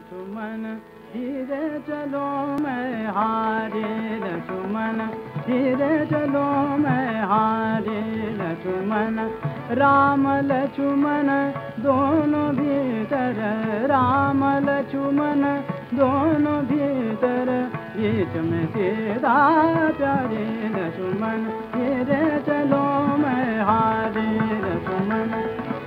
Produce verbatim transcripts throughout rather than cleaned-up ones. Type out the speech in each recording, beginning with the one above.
लक्ष्मण धीरे चलो मैं हारे लक्ष्मण धीरे चलो मैं हारे लक्ष्मण राम लक्ष्मण दोनों भीतर राम लक्ष्मण दोनों भीतर बीच में सीधा प्यारे लक्ष्मण धीरे चलो मैं हारे लक्ष्मण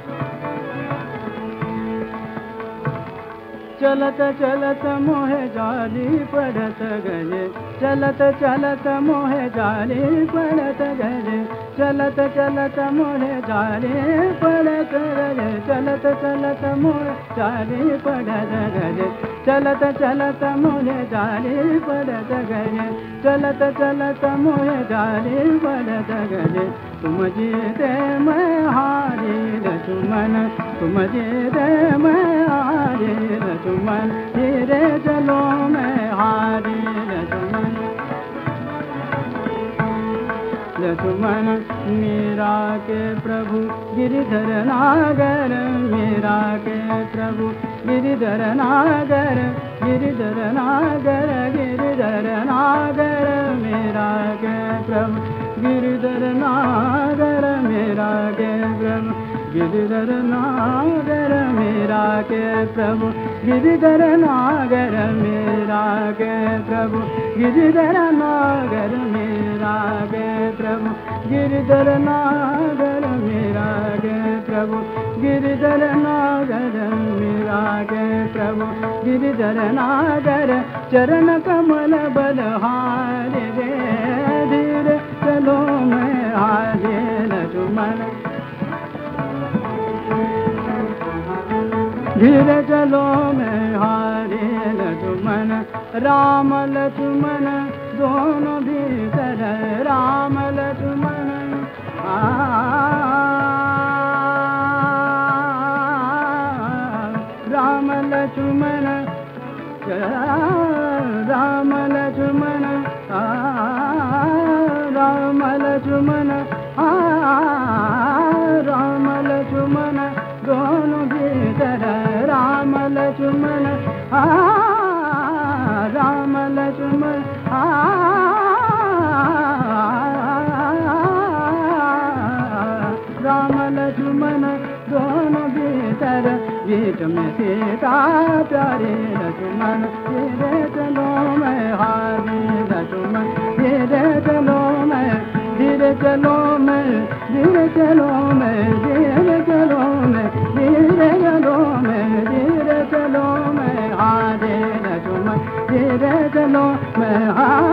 चलत चलत मोहे जाली पड़त गए चलत चलत मोहे जाली पड़त गए चलत चलत मोहे जाली पड़त गए चलत चलत मोहे जाली पड़त गए चलत चलत मोहे जाली पड़त गए चलत चलत मोहे जाली पड़त गए तुम जीते मैं हारी लक्ष्मण तुम जीते मैं हारी लक्ष्मण धीरे चलो मैं हारी लक्ष्मण लक्ष्मण मीरा के प्रभु गिरिधर नागर मीरा के प्रभु गिरिधर नागर गिरिधर नागर गिरिधर नागर मीरा के प्रभु गिरिधर नागर मीरा के प्रभु गिरिधर नागर मीरा के प्रभु गिरिधर नागर मीरा के प्रभु गिरिधर नागर मीरा के प्रभु गिरिधर नागर मीरा के प्रभु गिरिधर नागर मीरा के प्रभु गिरिधर नागर चरण कमल बलहारे रे धीरे चलो मैं हारे लक्ष्मण धीरे चलो मैं हारे लक्ष्मण राम लक्ष्मण दोनों भीतर राम लक्ष्मण राम लक्ष्मण राम लक्ष्मण राम लक्ष्मण राम लक्ष्मण दोनों भीतर राम लक्ष्मण राम लक्ष्मण राम लक्ष्मण दोनों भीतर बीच में सीता प्यारे लक्ष्मण धीरे चलो मैं हारी लक्ष्मण धीरे चलो मैं धीरे चलो मैं धीरे चलो मैं धीरे चलो मैं धीरे चलो मैं धीरे चलो मैं हारे लक्ष्मण धीरे चलो मैं हारे